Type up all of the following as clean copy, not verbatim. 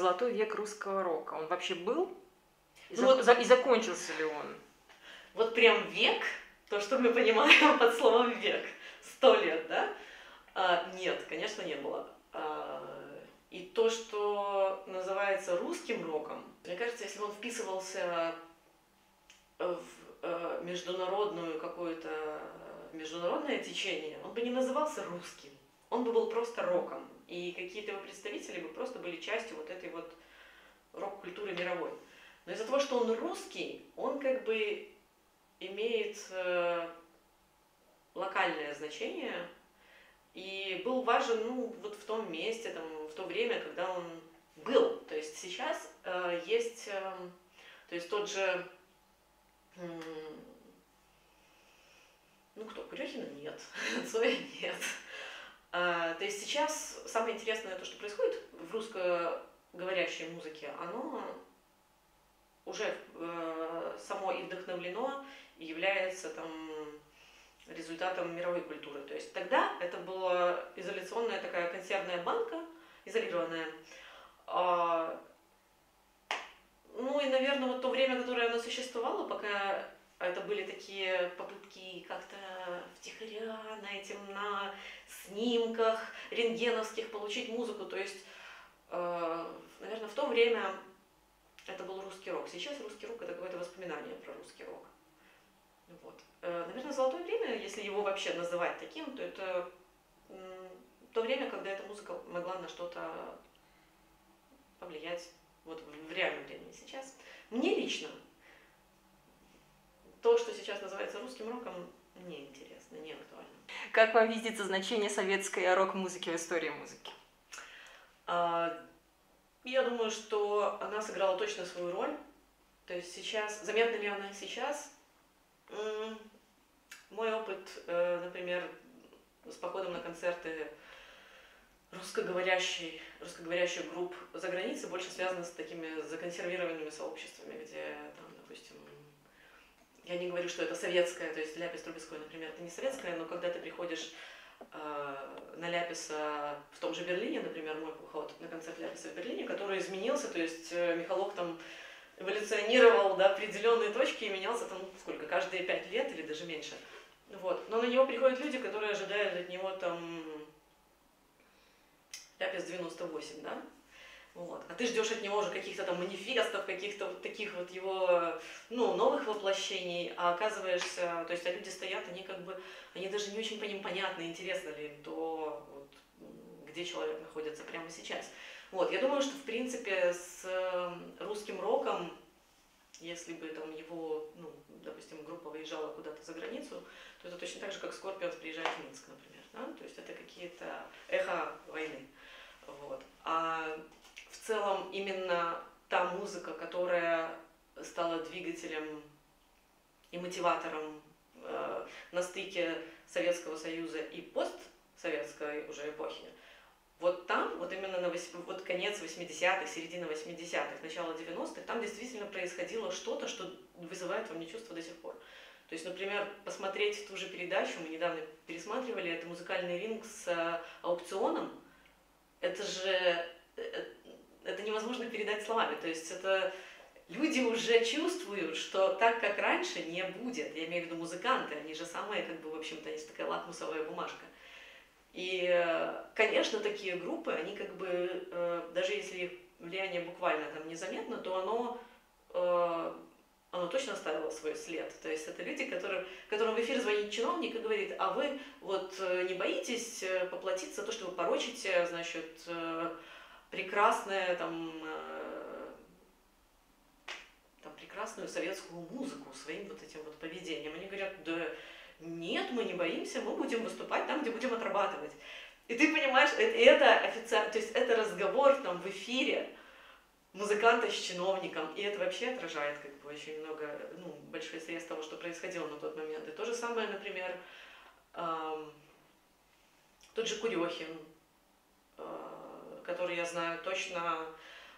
золотой век русского рока? Он вообще был? И, Ну, и закончился ли он? Вот прям век, то, что мы понимаем под словом век, 100 лет, да? Нет, конечно, не было. И то, что называется русским роком, мне кажется, если бы он вписывался в международную какое-то международное течение, он бы не назывался русским, он бы был просто роком. И какие-то его представители бы просто были частью вот этой вот рок-культуры мировой. Но из-за того, что он русский, он как бы имеет локальное значение и был важен, ну, вот в том месте, там, в то время, когда он был. То есть сейчас есть, то есть тот же, ну кто, Курехина нет, Цоя нет. То есть сейчас самое интересное, то, что происходит в русскоговорящей музыке, оно уже само и вдохновлено, и является там результатом мировой культуры. То есть тогда это была изоляционная такая консервная банка, изолированная. Ну и, наверное, вот то время, которое оно существовало, пока это были такие попытки как-то втихаря на снимках рентгеновских получить музыку. То есть, наверное, в то время это был русский рок. Сейчас русский рок — это какое-то воспоминание про русский рок. Вот. Наверное, золотое время, если его вообще называть таким, то это то время, когда эта музыка могла на что-то повлиять вот в реальном времени. Сейчас мне лично то, что сейчас называется русским роком, не интересно, не актуально. Как вам видится значение советской рок-музыки в истории музыки? Я думаю, что она сыграла точно свою роль. То есть сейчас, заметна ли она сейчас? Мой опыт, например, с походом на концерты русскоговорящих групп за границей больше связано с такими законсервированными сообществами, где, там, допустим, я не говорю, что это советское, то есть Ляпис Трубецкой, например, это не советское, но когда ты приходишь на Ляписа в том же Берлине, например, мой поход на концерт Ляписа в Берлине, который изменился, то есть Михалок там эволюционировал до определенной точки и менялся там сколько, каждые 5 лет или даже меньше. Вот. Но на него приходят люди, которые ожидают от него там Ляпис 98, да? Вот. А ты ждешь от него уже каких-то там манифестов, каких-то вот таких вот его, ну, новых воплощений, а оказываешься, то есть, а люди стоят, они как бы, они даже не очень по ним понятно, интересно ли им то, вот, где человек находится прямо сейчас. Вот, я думаю, что, в принципе, с русским роком, если бы там его, ну, допустим, группа выезжала куда-то за границу, то это точно так же, как Скорпионс приезжает в Минск, например, да? То есть это какие-то эхо войны. Вот. А в целом именно та музыка, которая стала двигателем и мотиватором на стыке Советского Союза и постсоветской уже эпохи, вот там, вот именно на вот конец 80-х, середина 80-х, начало 90-х, там действительно происходило что-то, что вызывает во мне чувство до сих пор. То есть, например, посмотреть ту же передачу, мы недавно пересматривали, это «Музыкальный ринг» с аукционом, это же, это невозможно передать словами, то есть это люди уже чувствуют, что так, как раньше, не будет. Я имею в виду музыканты, они же самые, как бы, в общем-то, есть такая лакмусовая бумажка. И, конечно, такие группы, они как бы, даже если их влияние буквально там незаметно, то оно точно оставило свой след. То есть это люди, которым в эфир звонит чиновник и говорит: а вы вот не боитесь поплатиться за то, что вы порочите, значит, прекрасную прекрасную советскую музыку своим вот этим вот поведением. Они говорят: да нет, мы не боимся, мы будем выступать там, где будем отрабатывать. И ты понимаешь, это официально, то есть это разговор там в эфире музыканта с чиновником, и это вообще отражает как бы очень много, ну, большой срез того, что происходило на тот момент. И то же самое, например, тот же Курехин, который я знаю точно,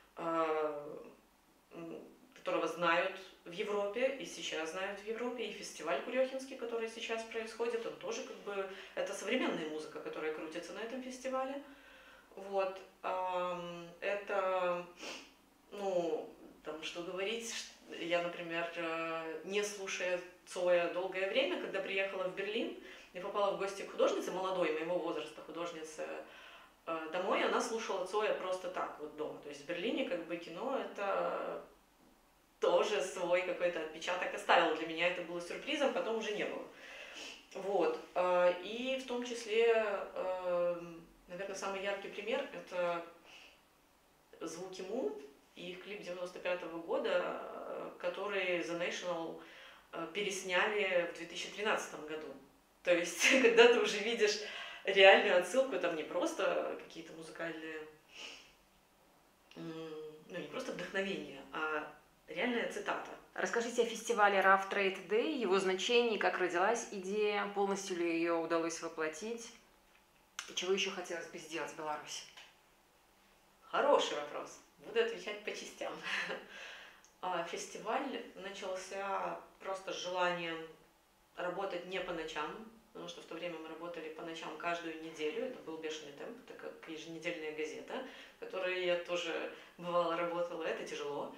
которого знают в Европе, и сейчас знают в Европе, и фестиваль Курехинский, который сейчас происходит, он тоже как бы, это современная музыка, которая крутится на этом фестивале. Вот, это, ну, там, что говорить, я, например, не слушая Цоя долгое время, когда приехала в Берлин и попала в гости к художнице, молодой, моего возраста художнице, домой, она слушала Цоя просто так, вот дома. То есть в Берлине как бы кино это тоже свой какой-то отпечаток оставил. Для меня это было сюрпризом, потом уже не было. Вот. И в том числе, наверное, самый яркий пример — это «Звуки Му» и их клип 95-го года, который The National пересняли в 2013 году. То есть, когда ты уже видишь реальную отсылку, там не просто какие-то музыкальные, ну не просто вдохновение, а реальная цитата. Расскажите о фестивале Rough Trade Day, его значении, как родилась идея, полностью ли ее удалось воплотить, и чего еще хотелось бы сделать в Беларуси? Хороший вопрос. Буду отвечать по частям. Фестиваль начался просто с желанием работать не по ночам, потому что в то время мы работали по ночам каждую неделю. Это был «Бешеный темп», это как еженедельная газета, в которой я тоже бывало работала. Это тяжело.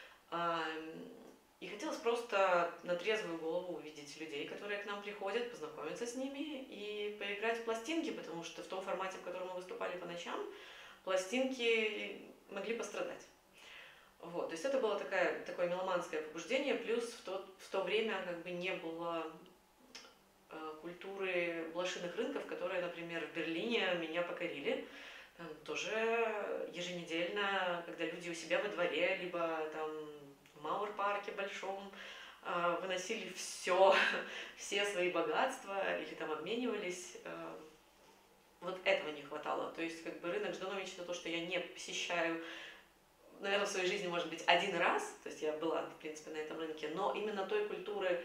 И хотелось просто на трезвую голову увидеть людей, которые к нам приходят, познакомиться с ними и поиграть в пластинки, потому что в том формате, в котором мы выступали по ночам, пластинки могли пострадать. Вот, то есть это было такое меломанское побуждение, плюс в то время как бы не было культуры блошиных рынков, которые, например, в Берлине меня покорили. Там тоже еженедельно, когда люди у себя во дворе, либо там в Мауэр-парке большом, выносили все свои богатства или там обменивались. Вот этого не хватало. То есть как бы рынок Жданович — это то, что я не посещаю, наверное, в своей жизни, может быть, один раз. То есть я была, в принципе, на этом рынке, но именно той культуры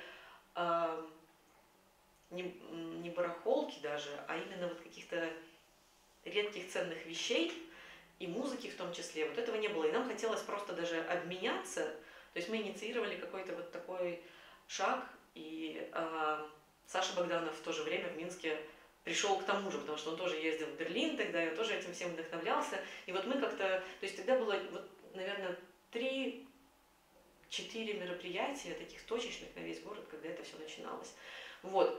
не барахолки даже, а именно вот каких-то редких ценных вещей и музыки в том числе. Вот этого не было. И нам хотелось просто даже обменяться. То есть мы инициировали какой-то вот такой шаг, и Саша Богданов в то же время в Минске пришел к тому же, потому что он тоже ездил в Берлин тогда, я тоже этим всем вдохновлялся. И вот мы как-то, то есть тогда было, вот, наверное, 3-4 мероприятия таких точечных на весь город, когда это все начиналось. Вот.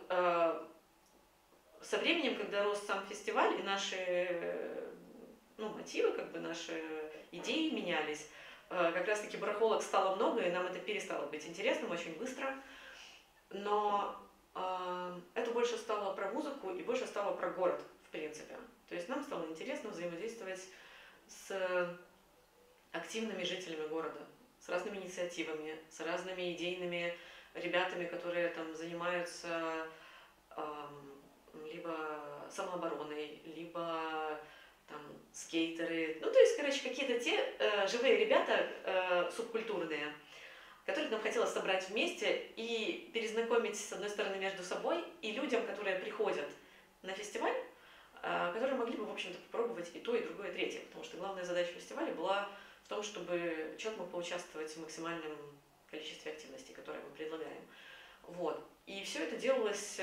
Со временем, когда рос сам фестиваль, и наши мотивы, как бы наши идеи менялись, как раз-таки барахолок стало много, и нам это перестало быть интересным очень быстро. Но это больше стало про музыку и больше стало про город, в принципе. То есть нам стало интересно взаимодействовать с активными жителями города, с разными инициативами, с разными идейными ребятами, которые там занимаются либо самообороной, либо там скейтеры. Ну, то есть, короче, какие-то те живые ребята субкультурные, которых нам хотелось собрать вместе и перезнакомить, с одной стороны, между собой и людям, которые приходят на фестиваль, которые могли бы, в общем-то, попробовать и то, и другое, и третье. Потому что главная задача фестиваля была в том, чтобы человек мог поучаствовать в максимальном количестве активностей, которые мы предлагаем. Вот. И все это делалось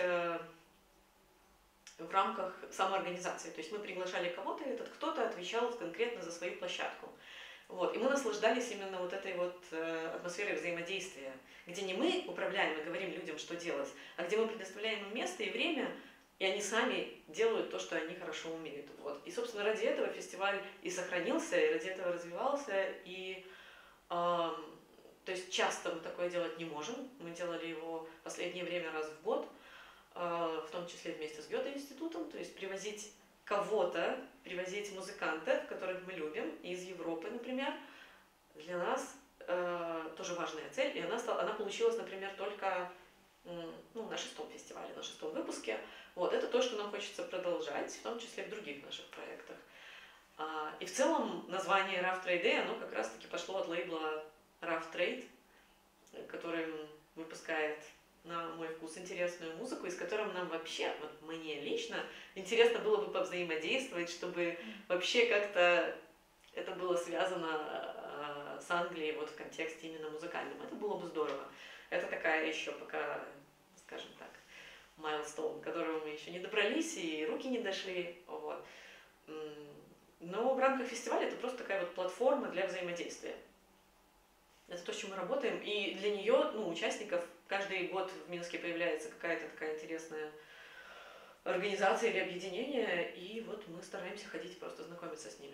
в рамках самоорганизации. То есть мы приглашали кого-то, и этот кто-то отвечал конкретно за свою площадку. Вот. И мы наслаждались именно вот этой вот атмосферой взаимодействия, где не мы управляем и говорим людям, что делать, а где мы предоставляем им место и время, и они сами делают то, что они хорошо умеют. Вот. И, собственно, ради этого фестиваль и сохранился, и ради этого развивался. И, то есть часто мы такое делать не можем. Мы делали его в последнее время раз в год, в том числе вместе с Гёте-институтом, то есть привозить кого-то, привозить музыкантов, которых мы любим, из Европы, например, для нас тоже важная цель, и она получилась, например, только на 6-м фестивале, на 6-м выпуске. Вот, это то, что нам хочется продолжать, в том числе в других наших проектах. И в целом название Rough Trade Day, оно как раз-таки пошло от лейбла Rough Trade, который выпускает на мой вкус интересную музыку, и с которым нам вообще, вот мне лично, интересно было бы повзаимодействовать, чтобы вообще как-то это было связано с Англией вот в контексте именно музыкальном. Это было бы здорово. Это такая еще пока, скажем так, milestone, к которому мы еще не добрались, и руки не дошли. Вот. Но в рамках фестиваля это просто такая вот платформа для взаимодействия. Это то, с чем мы работаем. И для нее, ну, участников, каждый год в Минске появляется какая-то такая интересная организация или объединение, и вот мы стараемся ходить, просто знакомиться с ними.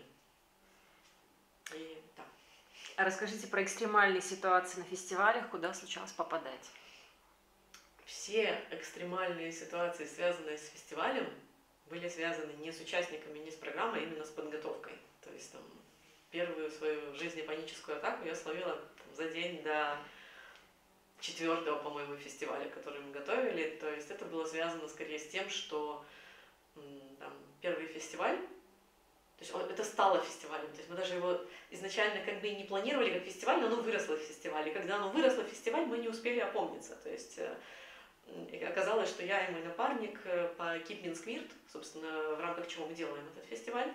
И да. А расскажите про экстремальные ситуации на фестивалях, куда случалось попадать. Все экстремальные ситуации, связанные с фестивалем, были связаны не с участниками, не с программой, а именно с подготовкой. То есть там первую свою в жизни паническую атаку я словила за день до 4-го, по-моему, фестиваля, который мы готовили. То есть это было связано скорее с тем, что там, первый фестиваль, то есть это стало фестивалем. То есть мы даже его изначально как бы и не планировали как фестиваль, но оно выросло в фестиваль. И когда оно выросло в фестиваль, мы не успели опомниться. То есть оказалось, что я и мой напарник по Keep Minsk Weird, собственно, в рамках чего мы делаем этот фестиваль,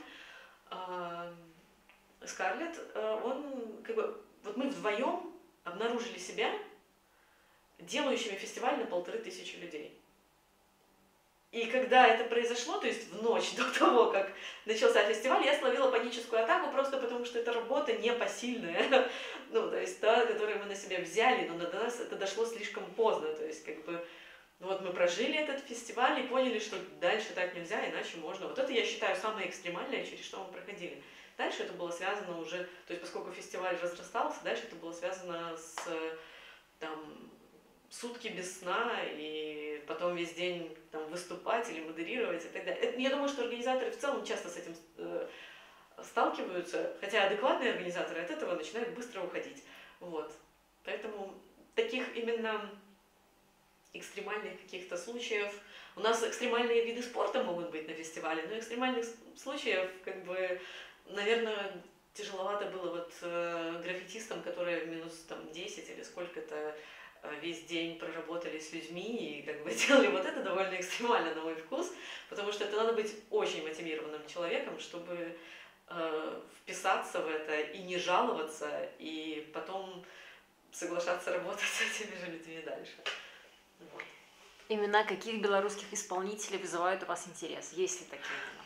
Скарлетт, он как бы, вот мы вдвоем обнаружили себя делающими фестиваль на 1500 людей. И когда это произошло, то есть в ночь до того, как начался фестиваль, я словила паническую атаку просто потому, что эта работа непосильная, ну, то есть та, которую мы на себя взяли, но до нас это дошло слишком поздно, то есть как бы вот мы прожили этот фестиваль и поняли, что дальше так нельзя, иначе можно. Вот это, я считаю, самое экстремальное, через что мы проходили. Дальше это было связано уже, то есть поскольку фестиваль разрастался, дальше это было связано с там, сутки без сна, и потом весь день там, выступать или модерировать и так далее. Я думаю, что организаторы в целом часто с этим сталкиваются, хотя адекватные организаторы от этого начинают быстро уходить. Вот. Поэтому таких именно экстремальных каких-то случаев. У нас экстремальные виды спорта могут быть на фестивале, но экстремальных случаев, как бы, наверное, тяжеловато было вот граффитистам, которые минус там, 10 или сколько-то весь день проработали с людьми и как бы делали вот это довольно экстремально на мой вкус, потому что это надо быть очень мотивированным человеком, чтобы вписаться в это и не жаловаться, и потом соглашаться работать с этими же людьми дальше. Вот. Имена каких белорусских исполнителей вызывают у вас интерес? Есть ли такие имена?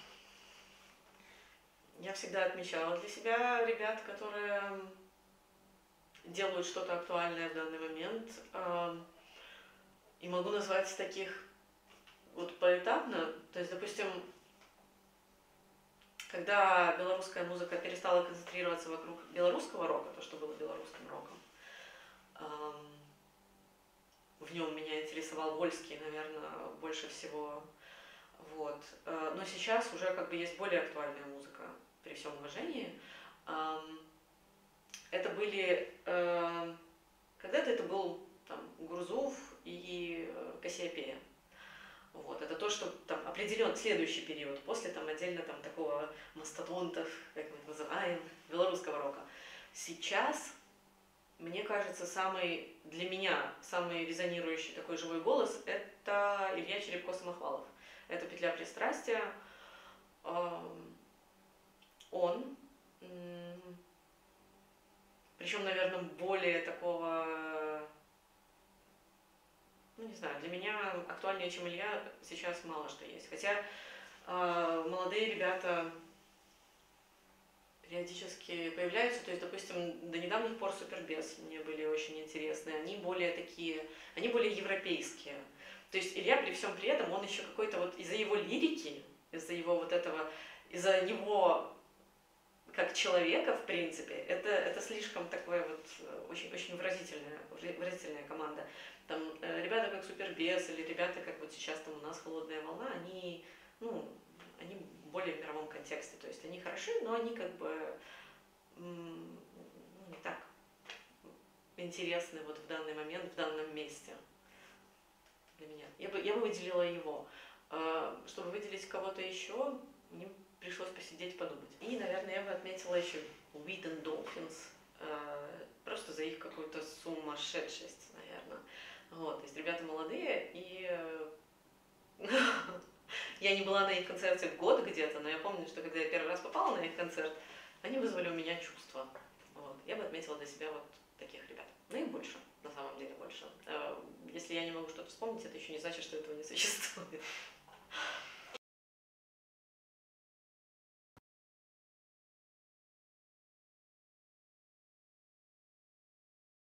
Я всегда отмечала для себя ребят, которые делают что-то актуальное в данный момент. И могу назвать таких вот поэтапно. То есть, допустим, когда белорусская музыка перестала концентрироваться вокруг белорусского рока, то, что было белорусским роком, в нем меня интересовал Вольский, наверное, больше всего. Вот. Но сейчас уже как бы есть более актуальная музыка, при всем уважении. Это были... Когда-то это был там, Гурзуф и Кассиопея. Вот. Это то, что там определен следующий период, после там отдельно там такого мастодонтов, как мы их называем, белорусского рока. Сейчас, мне кажется, для меня самый резонирующий такой живой голос — это Илья Черепко-Самохвалов. Это «Петля пристрастия». Он, причем, наверное, более такого, ну не знаю, для меня актуальнее, чем Илья, сейчас мало что есть. Хотя молодые ребята периодически появляются, то есть, допустим, до недавних пор Супербес мне были очень интересны, они более европейские. То есть Илья при всем при этом, он еще какой-то вот из-за его лирики, из-за его вот этого, из-за него как человека, в принципе, это слишком такое вот очень выразительная команда. Там ребята как Супербес или ребята, как вот сейчас там у нас «Холодная волна», они более в мировом контексте. То есть они хороши, но они как бы не так интересны вот в данный момент, в данном месте для меня. Я бы выделила его. Чтобы выделить кого-то еще, мне пришлось посидеть, подумать. И, наверное, я бы отметила еще Wheat and Dolphins, просто за их какую-то сумасшедшесть, наверное. Вот, то есть ребята молодые, и я не была на их концерте год где-то, но я помню, что когда я первый раз попала на их концерт, они вызвали у меня чувства. Вот. Я бы отметила для себя вот таких ребят. Ну и больше, на самом деле больше. Если я не могу что-то вспомнить, это еще не значит, что этого не существует.